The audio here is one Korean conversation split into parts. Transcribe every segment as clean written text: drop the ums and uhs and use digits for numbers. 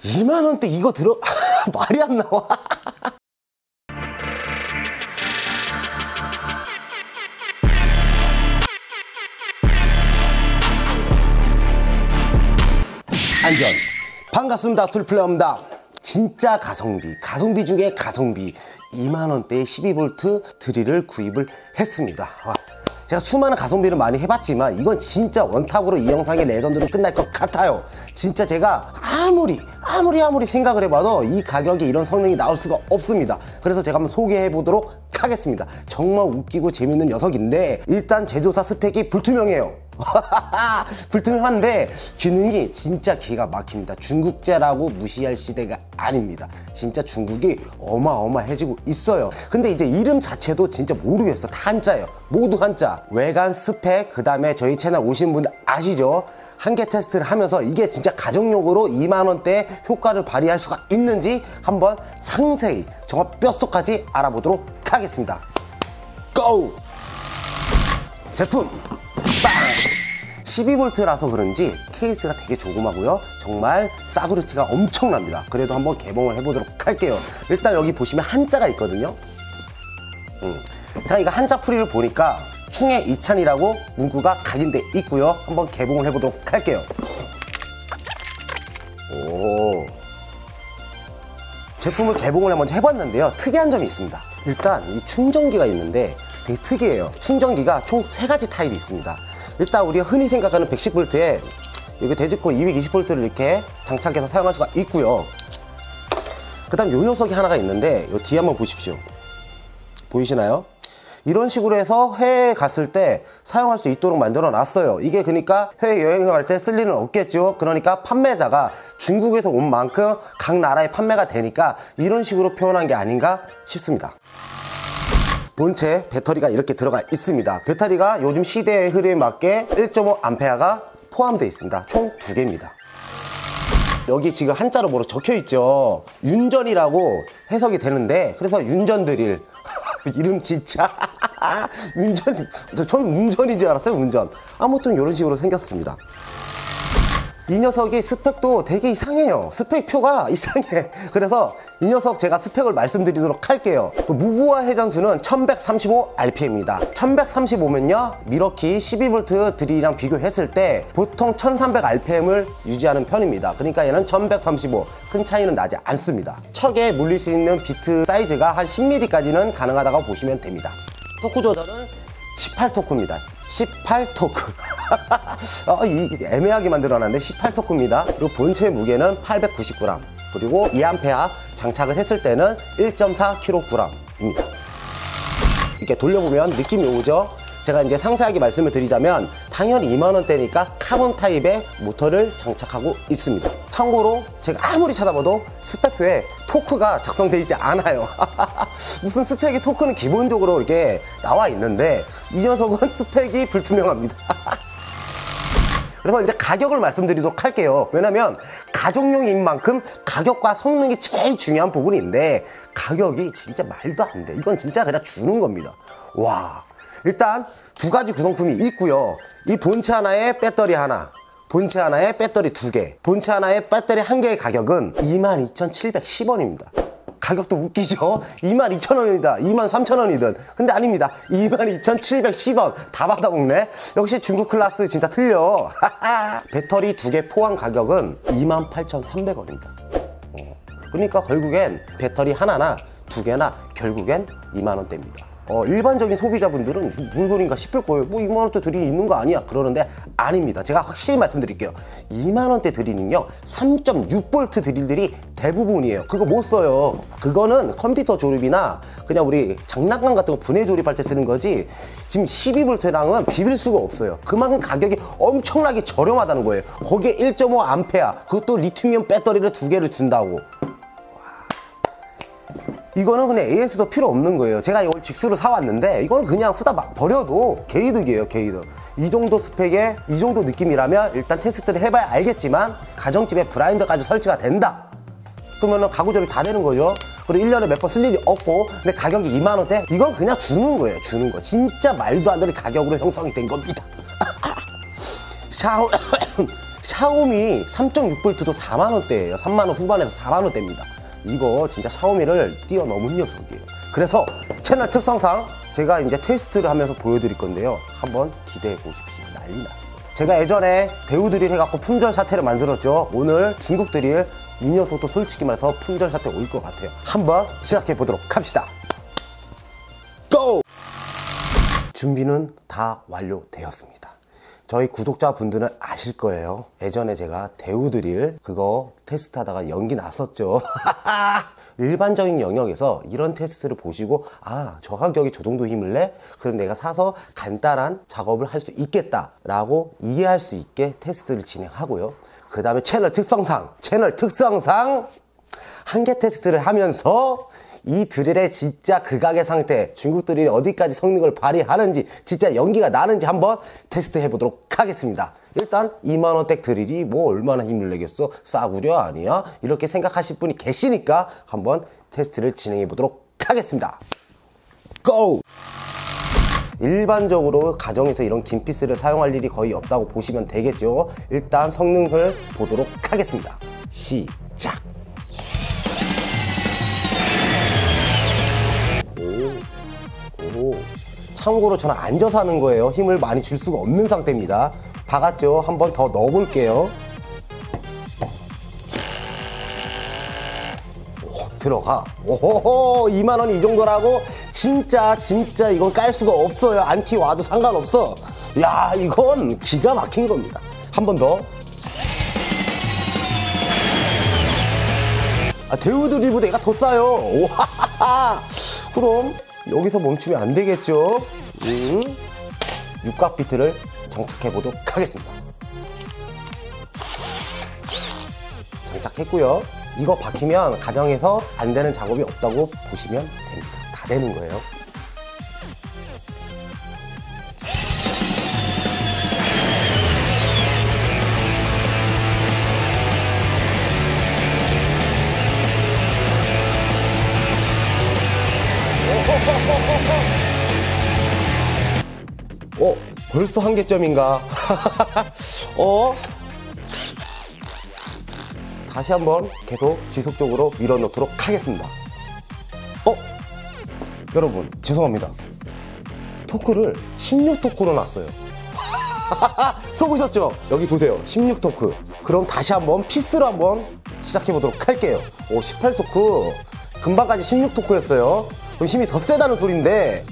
2만 원대 이거 들어 말이 안 나와. 안전 반갑습니다. 툴플레어입니다. 진짜 가성비 중에 가성비 2만원대의 12V 드릴을 구입을 했습니다. 제가 수많은 가성비를 많이 해봤지만 이건 진짜 원탑으로 이 영상의 레전드로 끝날 것 같아요. 진짜 제가 아무리 생각을 해봐도 이 가격에 이런 성능이 나올 수가 없습니다. 그래서 제가 한번 소개해 보도록 하겠습니다. 정말 웃기고 재밌는 녀석인데 일단 제조사 스펙이 불투명해요. 불투명한데 기능이 진짜 기가 막힙니다. 중국제라고 무시할 시대가 아닙니다. 진짜 중국이 어마어마해지고 있어요. 근데 이제 이름 자체도 진짜 모르겠어. 다 한자예요. 모두 한자. 외관 스펙, 그 다음에 저희 채널 오신 분들 아시죠? 한개 테스트를 하면서 이게 진짜 가정용으로 2만원대 효과를 발휘할 수가 있는지 한번 상세히 정말 뼛속까지 알아보도록 하겠습니다. 고! 제품 빵! 12V라서 그런지 케이스가 되게 조그마고요. 정말 싸구려티가 엄청납니다. 그래도 한번 개봉을 해보도록 할게요. 일단 여기 보시면 한자가 있거든요. 제가 이거 한자 풀이를 보니까 충해 이찬이라고 문구가 각인돼 있고요. 한번 개봉을 해보도록 할게요. 오, 제품을 개봉을 먼저 해봤는데요. 특이한 점이 있습니다. 일단 이 충전기가 있는데 되게 특이해요. 충전기가 총 3가지 타입이 있습니다. 일단 우리가 흔히 생각하는 110V에 여기 데지코 220V를 이렇게 장착해서 사용할 수가 있고요. 그 다음 요 녀석이 하나가 있는데 요 뒤에 한번 보십시오. 보이시나요? 이런 식으로 해서 해외에 갔을 때 사용할 수 있도록 만들어 놨어요. 이게 그러니까 해외 여행을 갈 때 쓸 일은 없겠죠. 그러니까 판매자가 중국에서 온 만큼 각 나라에 판매가 되니까 이런 식으로 표현한 게 아닌가 싶습니다. 본체 배터리가 이렇게 들어가 있습니다. 배터리가 요즘 시대의 흐름에 맞게 1.5A가 포함되어 있습니다. 총 2개입니다. 여기 지금 한자로 뭐로 적혀 있죠. 윤전이라고 해석이 되는데 그래서 윤전 드릴 이름 진짜 윤전, 저는 운전인 줄 알았어요. 운전. 아무튼 이런 식으로 생겼습니다. 이 녀석이 스펙도 되게 이상해요. 스펙표가 이상해. 그래서 이 녀석 제가 스펙을 말씀드리도록 할게요. 무브와 회전수는 1135rpm입니다 1135면요 미러키 12V 드릴이랑 비교했을 때 보통 1300rpm을 유지하는 편입니다. 그러니까 얘는 1135, 큰 차이는 나지 않습니다. 척에 물릴 수 있는 비트 사이즈가 한 10mm까지는 가능하다고 보시면 됩니다. 토크 조절은 18토크입니다 18토크 애매하게 만들어놨는데 18토크입니다 그리고 본체 무게는 890g 그리고 2A 장착을 했을 때는 1.4kg입니다 이렇게 돌려보면 느낌이 오죠. 제가 이제 상세하게 말씀을 드리자면 당연히 2만원대니까 카본 타입의 모터를 장착하고 있습니다. 참고로 제가 아무리 찾아봐도 스펙표에 토크가 작성되어 있지 않아요. 무슨 스펙이 토크는 기본적으로 이렇게 나와 있는데 이 녀석은 스펙이 불투명합니다. 그래서 이제 가격을 말씀드리도록 할게요. 왜냐면 가정용인 만큼 가격과 성능이 제일 중요한 부분인데 가격이 진짜 말도 안 돼. 이건 진짜 그냥 주는 겁니다. 와, 일단 2가지 구성품이 있고요. 이 본체 하나에 배터리 하나, 본체 하나에 배터리 2개, 본체 하나에 배터리 1개의 가격은 22,710원입니다. 가격도 웃기죠? 22,000원이다 23,000원이든 근데 아닙니다. 22,710원 다 받아먹네. 역시 중국 클래스 진짜 틀려. 배터리 2개 포함 가격은 28,300원입니다 그러니까 결국엔 배터리 하나나 2개나 결국엔 2만원대입니다 일반적인 소비자분들은 무슨 소린가 싶을 거예요. 뭐 2만원대 드릴이 있는 거 아니야? 그러는데 아닙니다. 제가 확실히 말씀드릴게요. 2만원대 드릴은요 3.6V 드릴들이 대부분이에요. 그거 못 써요. 그거는 컴퓨터 조립이나 그냥 우리 장난감 같은 거 분해 조립할 때 쓰는 거지 지금 12V랑은 비빌 수가 없어요. 그만큼 가격이 엄청나게 저렴하다는 거예요. 거기에 1.5A 그것도 리튬이온 배터리를 2개를 준다고. 이거는 그냥 AS도 필요 없는 거예요. 제가 이걸 직수로 사왔는데 이거는 그냥 쓰다 버려도 개이득이에요. 개이득. 이 정도 스펙에 이 정도 느낌이라면 일단 테스트를 해봐야 알겠지만 가정집에 브라인더까지 설치가 된다 그러면 가구 조립 다 되는 거죠. 그리고 1년에 몇 번 쓸 일이 없고 근데 가격이 2만원대? 이건 그냥 주는 거예요. 주는 거. 진짜 말도 안 되는 가격으로 형성이 된 겁니다. 샤오미 3.6V도 4만원대예요. 3만원 후반에서 4만원대입니다. 이거 진짜 샤오미를 뛰어넘은 녀석이에요. 그래서 채널 특성상 제가 이제 테스트를 하면서 보여드릴 건데요. 한번 기대해 보십시오. 난리 났어요. 제가 예전에 대우 드릴 해갖고 품절 사태를 만들었죠. 오늘 중국 드릴 이 녀석도 솔직히 말해서 품절 사태 올 것 같아요. 한번 시작해 보도록 합시다. 고! 준비는 다 완료되었습니다. 저희 구독자분들은 아실 거예요. 예전에 제가 대우 드릴 그거 테스트하다가 연기 났었죠. 일반적인 영역에서 이런 테스트를 보시고 아, 저 가격이 저 정도 힘을 내? 그럼 내가 사서 간단한 작업을 할 수 있겠다 라고 이해할 수 있게 테스트를 진행하고요. 그 다음에 채널 특성상 한계 테스트를 하면서 이 드릴의 진짜 극악의 상태, 중국 드릴이 어디까지 성능을 발휘하는지, 진짜 연기가 나는지 한번 테스트해 보도록 하겠습니다. 일단 2만원대 드릴이 뭐 얼마나 힘을 내겠어? 싸구려 아니야? 이렇게 생각하실 분이 계시니까 한번 테스트를 진행해 보도록 하겠습니다. 고! 일반적으로 가정에서 이런 긴 피스를 사용할 일이 거의 없다고 보시면 되겠죠. 일단 성능을 보도록 하겠습니다. 시작! 참고로 저는 앉아서 하는 거예요. 힘을 많이 줄 수가 없는 상태입니다. 박았죠? 한 번 더 넣어 볼게요. 들어가. 오호호, 2만원이 이 정도라고? 진짜 이건 깔 수가 없어요. 안티 와도 상관없어. 야, 이건 기가 막힌 겁니다. 한 번 더. 아, 대우 드릴보다 얘가 더 싸요. 오하하하. 그럼 여기서 멈추면 안 되겠죠. 육각 비트를 장착해 보도록 하겠습니다. 장착했고요. 이거 박히면 가정에서 안 되는 작업이 없다고 보시면 됩니다. 다 되는 거예요. 벌써 한계점인가? 다시 한번 계속 지속적으로 밀어 넣도록 하겠습니다. 여러분 죄송합니다. 토크를 16토크로 놨어요. 속으셨죠? 여기 보세요. 16토크. 그럼 다시 한번 피스로 한번 시작해 보도록 할게요. 18토크. 금방까지 16토크였어요. 그럼 힘이 더 세다는 소린데,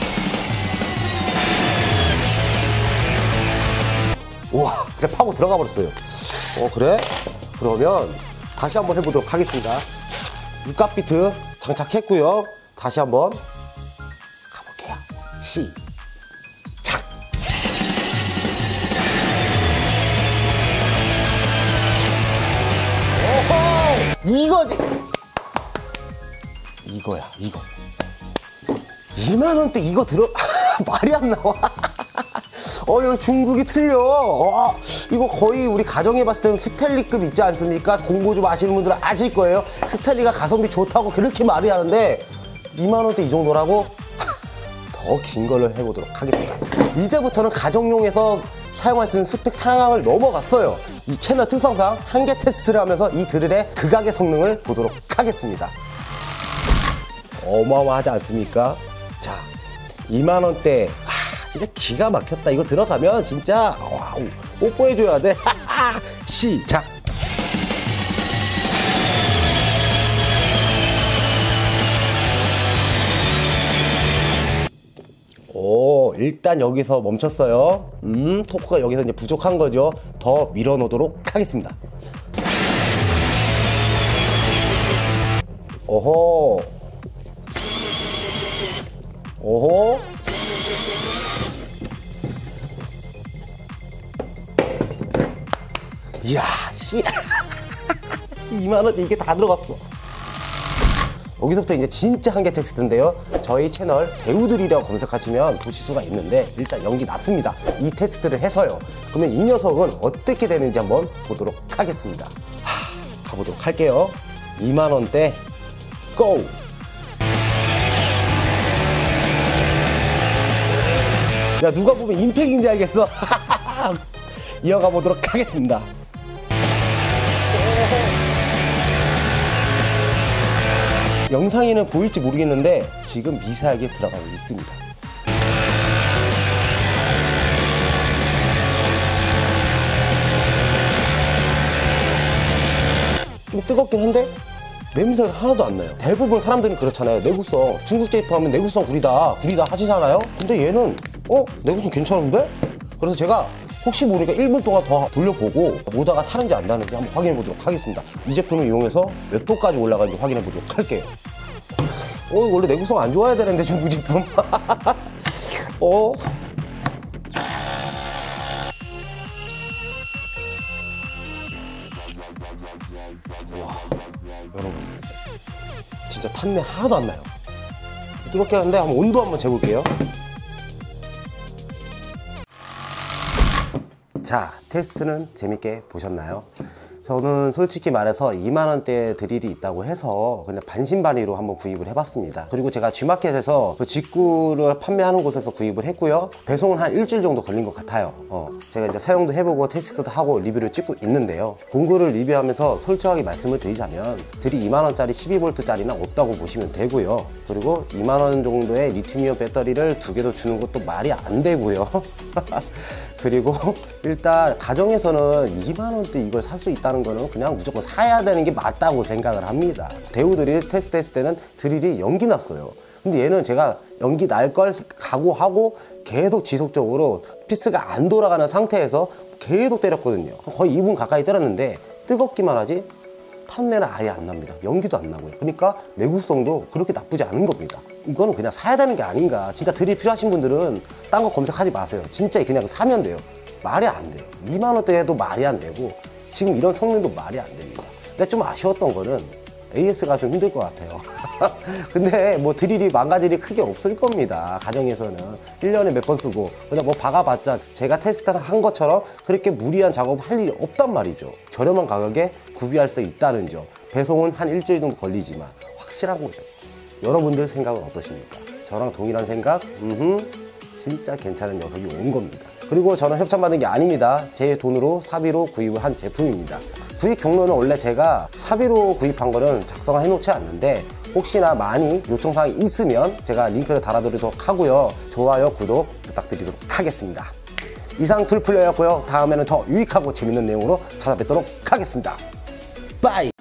우와, 그래 파고 들어가 버렸어요. 그래? 그러면 다시 한번 해보도록 하겠습니다. 육각 비트 장착했고요. 다시 한번 가볼게요. 시작! 오호! 이거지! 이거야, 이거. 2만원대 이거 말이 안 나와. 이거 중국이 틀려. 이거 거의 우리 가정에 봤을 때는 스텔리급 있지 않습니까? 공부 좀 아시는 분들은 아실 거예요. 스텔리가 가성비 좋다고 그렇게 말이 하는데 2만원대 이 정도라고? 더 긴 걸로 해보도록 하겠습니다. 이제부터는 가정용에서 사용할 수 있는 스펙 상황을 넘어갔어요. 이 채널 특성상 한계 테스트를 하면서 이 드릴의 극악의 성능을 보도록 하겠습니다. 어마어마하지 않습니까? 자, 2만원대 진짜 기가 막혔다. 이거 들어가면 진짜 와우, 뽀뽀해줘야 돼. 시작! 일단 여기서 멈췄어요. 토크가 여기서 이제 부족한 거죠. 더 밀어 놓도록 하겠습니다. 오호. 이야, 2만원 이게 다 들어갔어. 여기서부터 이제 진짜 한계 테스트인데요. 저희 채널 배우들이라고 검색하시면 보실 수가 있는데 일단 연기 났습니다. 이 테스트를 해서요. 그러면 이 녀석은 어떻게 되는지 한번 보도록 하겠습니다. 가보도록 할게요. 2만원대 고! 야, 누가 보면 임팩인지 알겠어. 이어가 보도록 하겠습니다. 영상에는 보일지 모르겠는데 지금 미세하게 들어가고 있습니다. 좀 뜨겁긴 한데 냄새가 하나도 안 나요. 대부분 사람들은 그렇잖아요. 내구성, 중국 제품 하면 내구성 구리다 하시잖아요. 근데 얘는 내구성 괜찮은데? 그래서 제가 혹시 모르니까 1분 동안 더 돌려보고 모다가 타는지 안 타는지 한번 확인해 보도록 하겠습니다. 이 제품을 이용해서 몇 도까지 올라가는지 확인해 보도록 할게요. 원래 내구성 안 좋아야 되는데 중국 제품. 와, 여러분 진짜 탄내 하나도 안 나요. 뜨겁게 하는데 한번 온도 한번 재볼게요. 자, 테스트는 재밌게 보셨나요? 저는 솔직히 말해서 2만원대 드릴이 있다고 해서 그냥 반신반의로 한번 구입을 해봤습니다. 그리고 제가 G마켓에서 그 직구를 판매하는 곳에서 구입을 했고요. 배송은 한 일주일 정도 걸린 것 같아요. 제가 이제 사용도 해보고 테스트도 하고 리뷰를 찍고 있는데요. 공구를 리뷰하면서 솔직하게 말씀을 드리자면 드릴 2만원짜리 12V짜리는 없다고 보시면 되고요. 그리고 2만원 정도의 리튬이온 배터리를 2개도 주는 것도 말이 안 되고요. 그리고 일단 가정에서는 2만원대 이걸 살 수 있다는 거는 그냥 무조건 사야 되는 게 맞다고 생각을 합니다. 대우들이 테스트했을 때는 드릴이 연기 났어요. 근데 얘는 제가 연기 날 걸 각오하고 계속 지속적으로 피스가 안 돌아가는 상태에서 계속 때렸거든요. 거의 2분 가까이 때렸는데 뜨겁기만 하지 탄내는 아예 안 납니다. 연기도 안 나고요. 그러니까 내구성도 그렇게 나쁘지 않은 겁니다. 이거는 그냥 사야 되는 게 아닌가. 진짜 드릴 필요하신 분들은 딴 거 검색하지 마세요. 진짜 그냥 사면 돼요. 말이 안 돼요. 2만원대 해도 말이 안 되고 지금 이런 성능도 말이 안 됩니다. 근데 좀 아쉬웠던 거는 AS가 좀 힘들 것 같아요. 근데 뭐 드릴이 망가질 일이 크게 없을 겁니다. 가정에서는 1년에 몇 번 쓰고 그냥 뭐 박아봤자 제가 테스트한 것처럼 그렇게 무리한 작업을 할 일이 없단 말이죠. 저렴한 가격에 구비할 수 있다는 점. 배송은 한 일주일 정도 걸리지만 확실한 거죠. 여러분들 생각은 어떠십니까? 저랑 동일한 생각? 진짜 괜찮은 녀석이 온 겁니다. 그리고 저는 협찬받은 게 아닙니다. 제 돈으로 사비로 구입을 한 제품입니다. 구입 경로는 원래 제가 사비로 구입한 거는 작성을 해놓지 않는데 혹시나 많이 요청사항이 있으면 제가 링크를 달아드리도록 하고요. 좋아요, 구독 부탁드리도록 하겠습니다. 이상 툴플레이였고요. 다음에는 더 유익하고 재밌는 내용으로 찾아뵙도록 하겠습니다. 빠이!